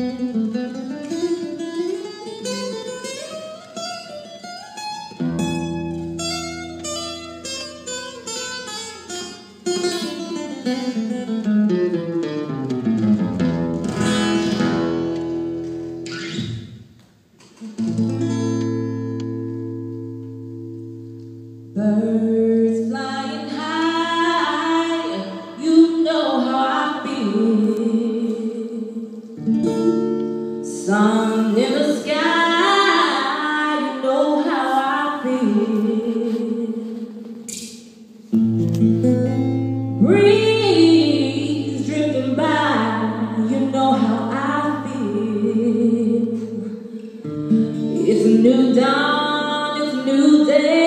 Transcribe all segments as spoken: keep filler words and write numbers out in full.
Birds flying high, you know how I feel. Sun in the sky, you know how I feel. Breeze drifting by, you know how I feel. It's a new dawn, it's a new day,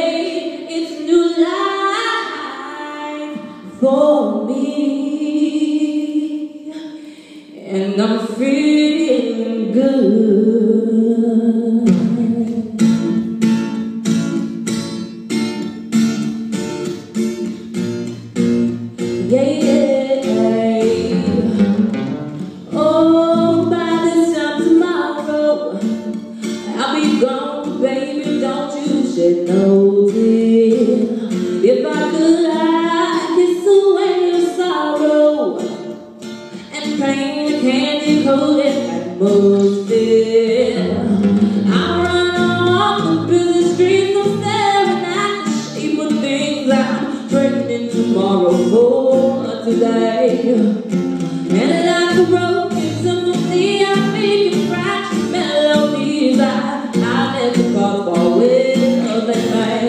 for me, and I'm feeling good. Yeah, yeah. Oh, by this time tomorrow, I'll be gone, baby, don't you shed no tear. If I could, I'd kiss away your sorrow and paint a candy-coated atmosphere. I'll run off the busy streets, I'm staring at the shape of things I'm trading tomorrow for today. And like a broken symphony, I'm making fractured melodies. I, I let the cards fall with the night.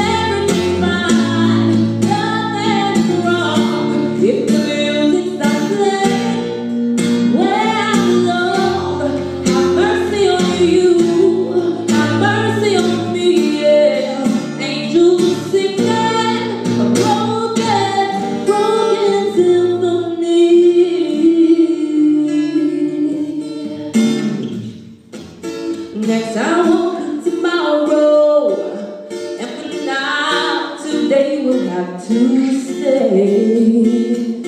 Next I won't tomorrow, and for now, today will have to stay.